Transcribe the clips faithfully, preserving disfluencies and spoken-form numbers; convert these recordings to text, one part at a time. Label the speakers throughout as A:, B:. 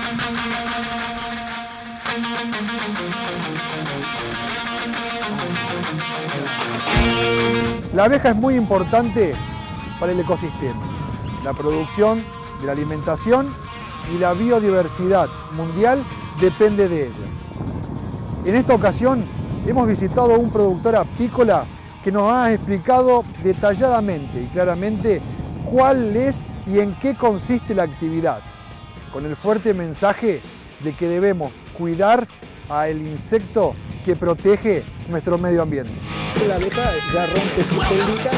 A: La abeja es muy importante para el ecosistema, la producción de la alimentación y la biodiversidad mundial depende de ella. En esta ocasión hemos visitado a un productor apícola que nos ha explicado detalladamente y claramente cuál es y en qué consiste la actividad, con el fuerte mensaje de que debemos cuidar al insecto que protege nuestro medio ambiente.
B: La abeja ya rompe su celdita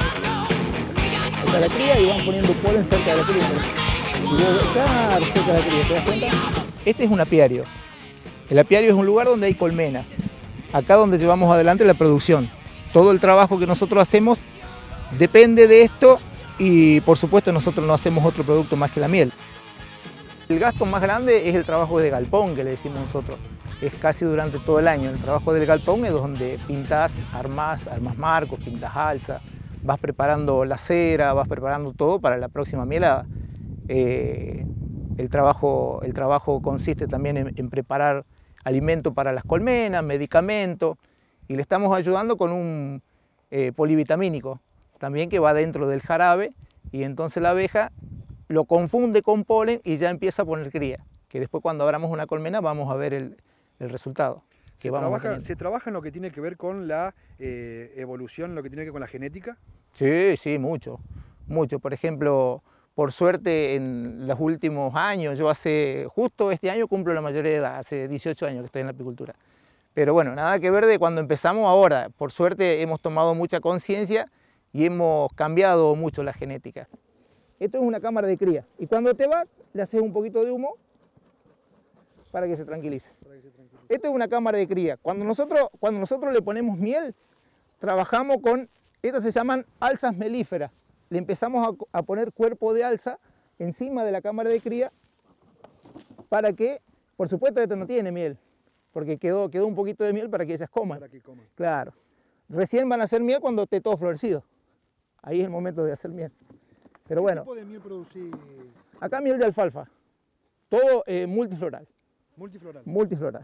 B: y hasta la cría y van poniendo polen cerca de la cría. Si vos, claro, cerca de la cría, ¿te das cuenta? Este es un apiario. El apiario es un lugar donde hay colmenas. Acá donde llevamos adelante la producción. Todo el trabajo que nosotros hacemos depende de esto y por supuesto nosotros no hacemos otro producto más que la miel. El gasto más grande es el trabajo de galpón, que le decimos nosotros. Es casi durante todo el año. El trabajo del galpón es donde pintás, armás, armás marcos, pintas alza, vas preparando la cera, vas preparando todo para la próxima mielada. Eh, el, trabajo, el trabajo consiste también en, en preparar alimento para las colmenas, medicamentos, y le estamos ayudando con un eh, polivitamínico, también que va dentro del jarabe, y entonces la abeja lo confunde con polen y ya empieza a poner cría, que después cuando abramos una colmena vamos a ver el, el resultado. Que
A: ¿Se,
B: vamos
A: trabaja, ¿Se trabaja en lo que tiene que ver con la eh, evolución, lo que tiene que ver con la genética?
B: Sí, sí, mucho, mucho. Por ejemplo, por suerte en los últimos años, yo hace, justo este año cumplo la mayoría de edad, hace dieciocho años que estoy en la apicultura. Pero bueno, nada que ver de cuando empezamos ahora. Por suerte hemos tomado mucha conciencia y hemos cambiado mucho la genética. Esto es una cámara de cría y cuando te vas le haces un poquito de humo para que se tranquilice. Para que se tranquilice. Esto es una cámara de cría. Cuando nosotros, cuando nosotros le ponemos miel, trabajamos con, estas se llaman alzas melíferas. Le empezamos a, a poner cuerpo de alza encima de la cámara de cría para que, por supuesto esto no tiene miel, porque quedó, quedó un poquito de miel para que ellas coman.
A: Para que coman.
B: Claro. Recién van a hacer miel cuando esté todo florecido. Ahí es el momento de hacer miel. Pero bueno,
A: ¿qué tipo de miel producís?
B: Acá miel de alfalfa, todo eh, multifloral.
A: Multifloral.
B: Multifloral.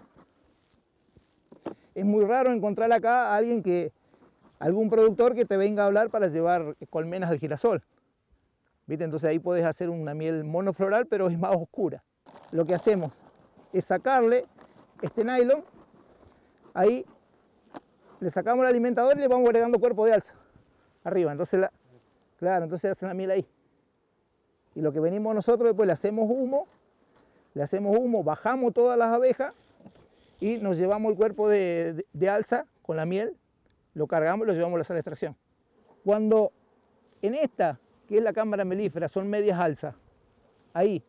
B: Es muy raro encontrar acá a alguien que, algún productor que te venga a hablar para llevar colmenas al girasol. ¿Viste? Entonces ahí puedes hacer una miel monofloral, pero es más oscura. Lo que hacemos es sacarle este nylon, ahí le sacamos el alimentador y le vamos agregando cuerpo de alza arriba. Entonces, la, claro, entonces hacen la miel ahí. Y lo que venimos nosotros después le hacemos humo, le hacemos humo, bajamos todas las abejas y nos llevamos el cuerpo de, de, de alza con la miel, lo cargamos y lo llevamos a la sala de extracción. Cuando en esta, que es la cámara melífera, son medias alzas, ahí,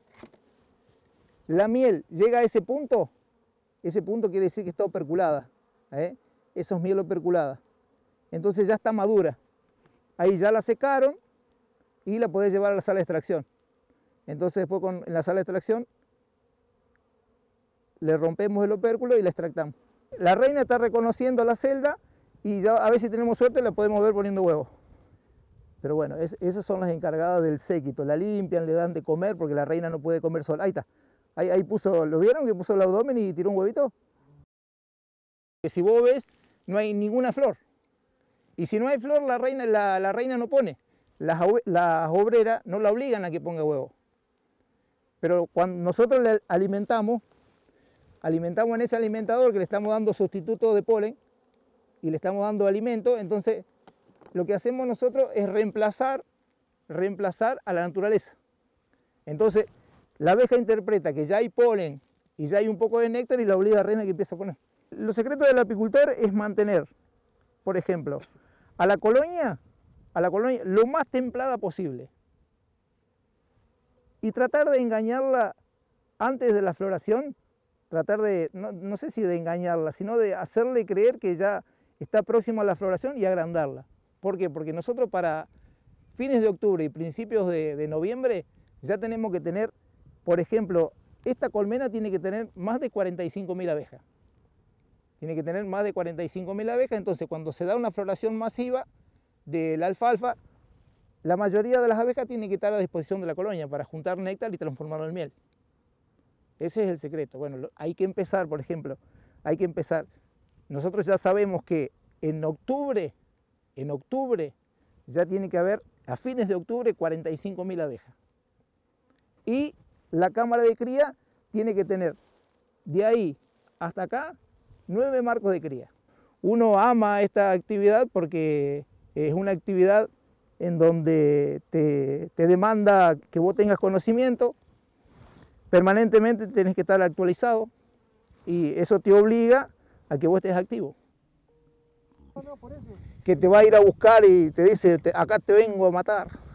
B: la miel llega a ese punto, ese punto quiere decir que está operculada, ¿eh? Eso es miel operculada. Entonces ya está madura. Ahí ya la secaron y la podés llevar a la sala de extracción. Entonces después con, en la sala de extracción le rompemos el opérculo y la extractamos. La reina está reconociendo la celda y ya a ver si tenemos suerte la podemos ver poniendo huevos. Pero bueno, es, esas son las encargadas del séquito. La limpian, le dan de comer porque la reina no puede comer sola. Ahí está. Ahí, ahí puso, ¿lo vieron que puso el abdomen y tiró un huevito? Que si vos ves, no hay ninguna flor. Y si no hay flor, la reina, la, la reina no pone. Las, las obreras no la obligan a que ponga huevo. Pero cuando nosotros le alimentamos, alimentamos en ese alimentador que le estamos dando sustituto de polen y le estamos dando alimento, entonces lo que hacemos nosotros es reemplazar, reemplazar a la naturaleza. Entonces la abeja interpreta que ya hay polen y ya hay un poco de néctar y la obliga a la reina que empiece a poner. Los secretos del apicultor es mantener, por ejemplo, a la colonia, a la colonia lo más templada posible y tratar de engañarla antes de la floración, tratar de, no, no sé si de engañarla, sino de hacerle creer que ya está próximo a la floración y agrandarla. ¿Por qué? Porque nosotros para fines de octubre y principios de, de noviembre ya tenemos que tener, por ejemplo, esta colmena tiene que tener más de cuarenta y cinco mil abejas. Tiene que tener más de cuarenta y cinco mil abejas, entonces cuando se da una floración masiva de la alfalfa, la mayoría de las abejas tienen que estar a disposición de la colonia para juntar néctar y transformarlo en miel. Ese es el secreto. Bueno, lo, hay que empezar, por ejemplo, hay que empezar. Nosotros ya sabemos que en octubre, en octubre, ya tiene que haber, a fines de octubre, cuarenta y cinco mil abejas. Y la cámara de cría tiene que tener, de ahí hasta acá, nueve marcos de cría. Uno ama esta actividad porque es una actividad en donde te, te demanda que vos tengas conocimiento, permanentemente tenés que estar actualizado y eso te obliga a que vos estés activo. Que te va a ir a buscar y te dice, acá te vengo a matar.